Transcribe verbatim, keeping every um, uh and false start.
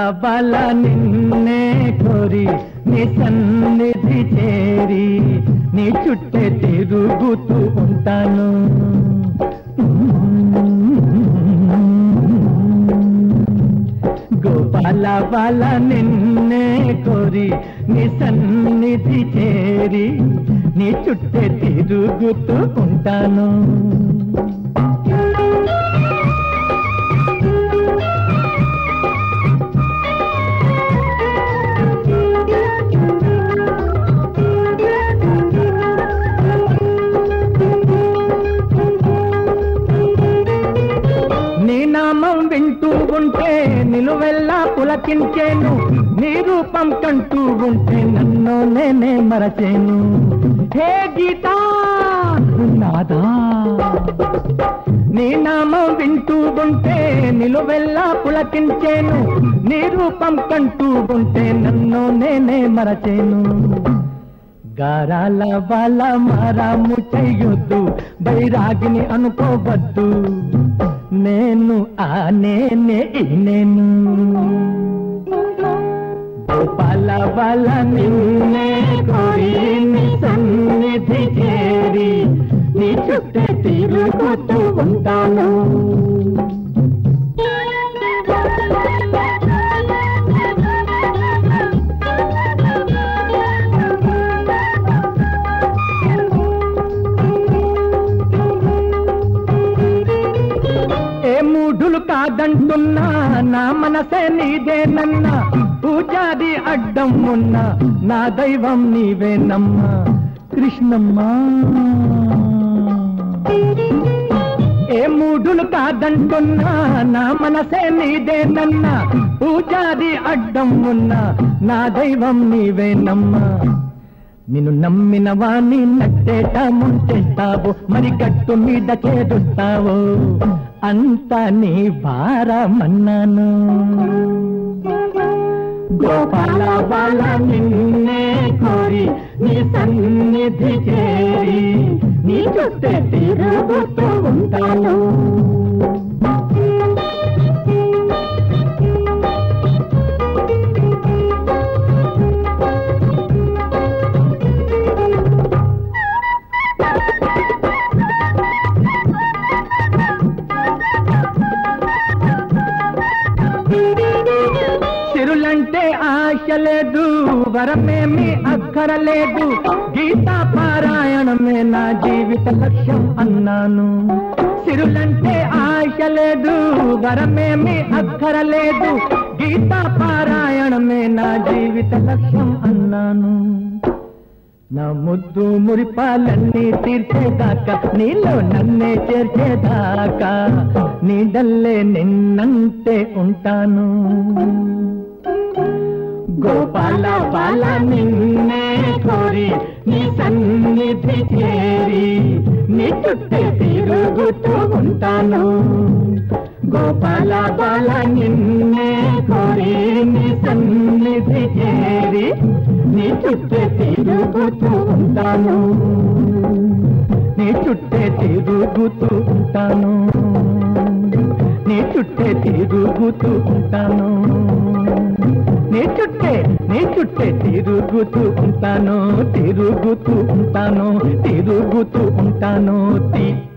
బల నిన్నే కోరి నీ సన్నిధి చేరి నీ చుట్టే తిరుగుతూ ఉంటాను. గోపాల బల నిన్నే కోరి నీ సన్నిధి చేరి నీ చుట్టే తిరుగుతూ ఉంటాను. వింటూ ఉంటే నిలువెల్లా పులకించేను, నీ రూపం కంటూ ఉంటే నన్ను నేనే మరచేను. హే గీతా నాదా, నీ నామం వింటూ ఉంటే నిలువెల్లా పులకించేను, నీ రూపం కంటూ ఉంటే నన్ను నేనే మరచేను. గారాల బాల మారాము చెయ్యొద్దు, బైరాగిని అనుకోవద్దు, నేను ఆ నేనే నేను. గోపాల బాల నిన్నే కోరి నీ సన్నిధి చేరి నీ చుట్టే తిరుగుతూ ఉంటాను. కాదంటున్నా నా మనసే నీదేనన్నా, పూజాది అడ్డం ఉన్నా నా దైవం నీవేనమ్మా కృష్ణమ్మా. ఏ మూడులు కాదంటున్నా నా మనసే నీదేనన్నా, పూజాది అడ్డం ఉన్నా నా దైవం నీవేనమ్మా. నిన్ను నమ్మిన వాణ్ణి నట్టేట ముంచేస్తావు, మరి గట్టు మీద చేదుస్తావు, అంతా నీ భారమన్నాను. గోపాల బాల నిన్నే కోరి నీ సన్నిధి చేరి నీ చుట్టే తిరుగుతూ ఉంటాను. సిరులంటే ఆశ లేదు, వరమేమి అక్కరలేదు, గీతా పారాయణమే నా జీవిత లక్ష్యం అన్నాను. సిరులంటే ఆశ లేదు, వరమేమి అక్కరలేదు, గీతా పారాయణమే నా జీవిత లక్ష్యం అన్నాను. నా ముద్దు మురిపాలన్నీ తీర్చేదాకా, నీలో నన్నే చేర్చేదాకా, నీడల్లే నిన్నంటే ఉంటాను. గోపాల బాల నిన్నే కోరి నీ సన్నిధి చేరి నీ చుట్టే తిరుగుతూ ఉంటాను. గోపాల బాల నిన్నే కోరి నీ సన్నిధి చేరి నీ చుట్టే తిరుగుతూ ఉంటాను. నీ చుట్టే తిరుగుతూ ఉంటాను. నీ చుట్టే తిరుగుతూ ఉంటాను. నీ చుట్టే నీ చుట్టే తిరుగుతూ ఉంటాను. తిరుగుతూ ఉంటాను. తిరుగుతూ ఉంటాను.